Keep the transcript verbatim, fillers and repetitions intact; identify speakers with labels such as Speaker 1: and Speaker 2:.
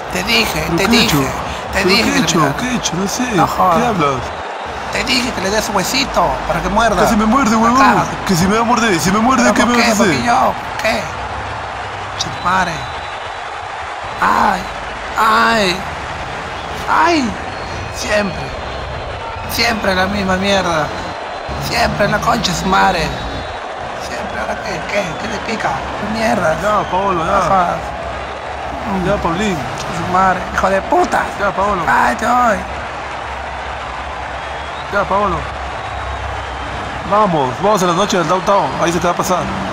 Speaker 1: Te dije,
Speaker 2: ¿Pero
Speaker 1: te
Speaker 2: qué he
Speaker 1: dije,
Speaker 2: hecho?
Speaker 1: te
Speaker 2: ¿Pero
Speaker 1: dije
Speaker 2: qué he
Speaker 1: que le
Speaker 2: hecho?
Speaker 1: metas-
Speaker 2: ¿Qué he hecho? No sé.
Speaker 1: No jodas.
Speaker 2: ¿Qué hablas?
Speaker 1: Te dije que le des huesito para que muerda.
Speaker 2: Casi me muerde,
Speaker 1: Acá.
Speaker 2: huevón. Que si me va a morder, si me muerde,
Speaker 1: ¿Pero
Speaker 2: ¿qué
Speaker 1: por
Speaker 2: me vas a
Speaker 1: qué? ¿Por
Speaker 2: hacer?
Speaker 1: qué yo? ¿Por qué? Chupare. Ay, ay, ay. Siempre, siempre la misma mierda. Siempre la concha es madre. Siempre, ¿ahora qué? ¿Qué? ¿Qué le pica? ¿Qué mierda?
Speaker 2: Ya, Paolo,
Speaker 1: No
Speaker 2: ya.
Speaker 1: jodas.
Speaker 2: Ya, Paulín.
Speaker 1: Su madre, hijo de puta.
Speaker 2: Ya, Paolo.
Speaker 1: Ay, te voy.
Speaker 2: Ya, Paolo. Vamos, vamos a la noche del downtown. Ahí se te va a pasar.